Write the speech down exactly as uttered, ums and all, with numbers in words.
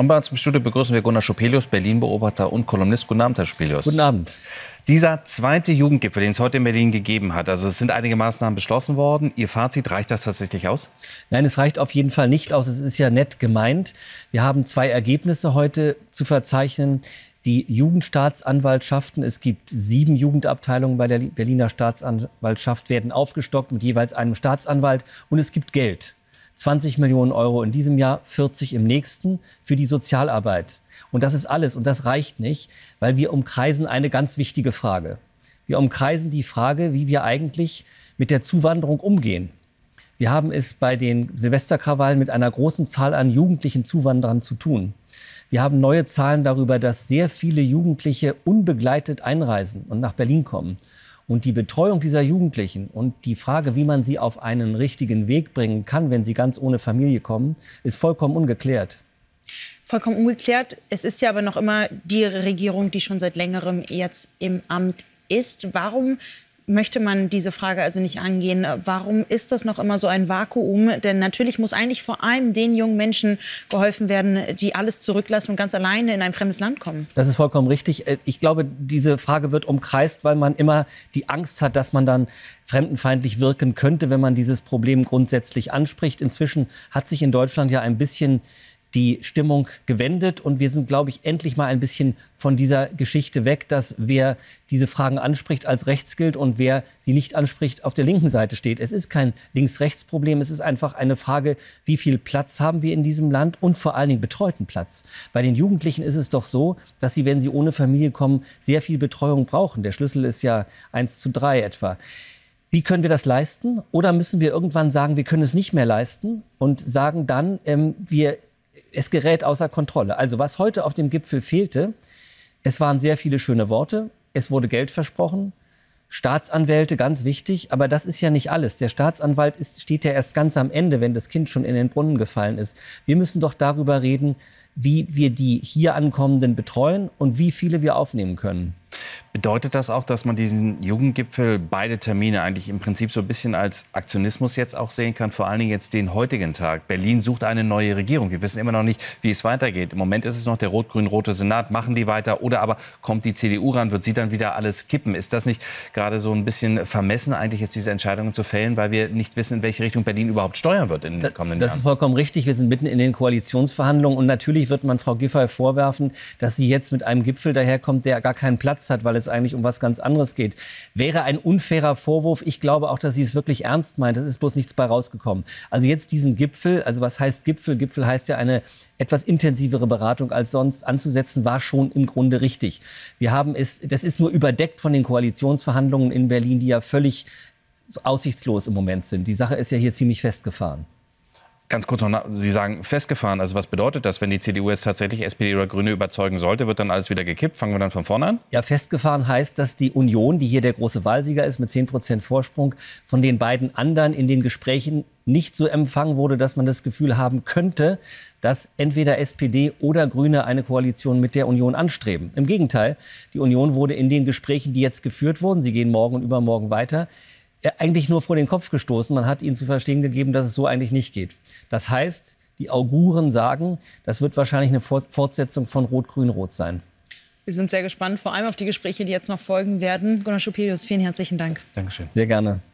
Und bei uns im Studio begrüßen wir Gunnar Schupelius, Berlin-Beobachter und Kolumnist. Guten Abend, Herr Schupelius. Guten Abend. Dieser zweite Jugendgipfel, den es heute in Berlin gegeben hat, also es sind einige Maßnahmen beschlossen worden. Ihr Fazit, reicht das tatsächlich aus? Nein, es reicht auf jeden Fall nicht aus. Es ist ja nett gemeint. Wir haben zwei Ergebnisse heute zu verzeichnen. Die Jugendstaatsanwaltschaften, es gibt sieben Jugendabteilungen bei der Berliner Staatsanwaltschaft, werden aufgestockt mit jeweils einem Staatsanwalt. Und es gibt Geld. zwanzig Millionen Euro in diesem Jahr, vierzig im nächsten für die Sozialarbeit. Und das ist alles. Und das reicht nicht, weil wir umkreisen eine ganz wichtige Frage. Wir umkreisen die Frage, wie wir eigentlich mit der Zuwanderung umgehen. Wir haben es bei den Silvesterkrawallen mit einer großen Zahl an jugendlichen Zuwanderern zu tun. Wir haben neue Zahlen darüber, dass sehr viele Jugendliche unbegleitet einreisen und nach Berlin kommen. Und die Betreuung dieser Jugendlichen und die Frage, wie man sie auf einen richtigen Weg bringen kann, wenn sie ganz ohne Familie kommen, ist vollkommen ungeklärt. Vollkommen ungeklärt. Es ist ja aber noch immer die Regierung, die schon seit längerem jetzt im Amt ist. Warum möchte man diese Frage also nicht angehen? Warum ist das noch immer so ein Vakuum? Denn natürlich muss eigentlich vor allem den jungen Menschen geholfen werden, die alles zurücklassen und ganz alleine in ein fremdes Land kommen. Das ist vollkommen richtig. Ich glaube, diese Frage wird umkreist, weil man immer die Angst hat, dass man dann fremdenfeindlich wirken könnte, wenn man dieses Problem grundsätzlich anspricht. Inzwischen hat sich in Deutschland ja ein bisschen die Stimmung gewendet und wir sind, glaube ich, endlich mal ein bisschen von dieser Geschichte weg, dass wer diese Fragen anspricht, als rechts gilt und wer sie nicht anspricht, auf der linken Seite steht. Es ist kein Links-Rechts-Problem, es ist einfach eine Frage, wie viel Platz haben wir in diesem Land und vor allen Dingen betreuten Platz. Bei den Jugendlichen ist es doch so, dass sie, wenn sie ohne Familie kommen, sehr viel Betreuung brauchen. Der Schlüssel ist ja eins zu drei etwa. Wie können wir das leisten? Oder müssen wir irgendwann sagen, wir können es nicht mehr leisten und sagen dann, ähm, wir es gerät außer Kontrolle. Also was heute auf dem Gipfel fehlte, es waren sehr viele schöne Worte, es wurde Geld versprochen, Staatsanwälte, ganz wichtig, aber das ist ja nicht alles. Der Staatsanwalt ist, steht ja erst ganz am Ende, wenn das Kind schon in den Brunnen gefallen ist. Wir müssen doch darüber reden, wie wir die hier Ankommenden betreuen und wie viele wir aufnehmen können. Bedeutet das auch, dass man diesen Jugendgipfel, beide Termine eigentlich im Prinzip so ein bisschen als Aktionismus jetzt auch sehen kann, vor allen Dingen jetzt den heutigen Tag? Berlin sucht eine neue Regierung. Wir wissen immer noch nicht, wie es weitergeht. Im Moment ist es noch der rot-grün-rote Senat. Machen die weiter oder aber kommt die C D U ran, wird sie dann wieder alles kippen? Ist das nicht gerade so ein bisschen vermessen, eigentlich jetzt diese Entscheidungen zu fällen, weil wir nicht wissen, in welche Richtung Berlin überhaupt steuern wird in den kommenden Jahren? Das ist vollkommen richtig. Wir sind mitten in den Koalitionsverhandlungen und natürlich wird man Frau Giffey vorwerfen, dass sie jetzt mit einem Gipfel daherkommt, der gar keinen Platz hat, weil es eigentlich um was ganz anderes geht. Wäre ein unfairer Vorwurf. Ich glaube auch, dass sie es wirklich ernst meint. Es ist bloß nichts bei rausgekommen. Also jetzt diesen Gipfel, also was heißt Gipfel? Gipfel heißt ja eine etwas intensivere Beratung als sonst anzusetzen, war schon im Grunde richtig. Wir haben es, das ist nur überdeckt von den Koalitionsverhandlungen in Berlin, die ja völlig aussichtslos im Moment sind. Die Sache ist ja hier ziemlich festgefahren. Ganz kurz noch, Sie sagen festgefahren. Also was bedeutet das, wenn die C D U jetzt tatsächlich S P D oder Grüne überzeugen sollte? Wird dann alles wieder gekippt? Fangen wir dann von vorne an? Ja, festgefahren heißt, dass die Union, die hier der große Wahlsieger ist, mit zehn Prozent Vorsprung, von den beiden anderen in den Gesprächen nicht so empfangen wurde, dass man das Gefühl haben könnte, dass entweder S P D oder Grüne eine Koalition mit der Union anstreben. Im Gegenteil, die Union wurde in den Gesprächen, die jetzt geführt wurden, sie gehen morgen und übermorgen weiter, eigentlich nur vor den Kopf gestoßen. Man hat ihnen zu verstehen gegeben, dass es so eigentlich nicht geht. Das heißt, die Auguren sagen, das wird wahrscheinlich eine Fortsetzung von Rot-Grün-Rot sein. Wir sind sehr gespannt, vor allem auf die Gespräche, die jetzt noch folgen werden. Gunnar Schupelius, vielen herzlichen Dank. Dankeschön. Sehr gerne.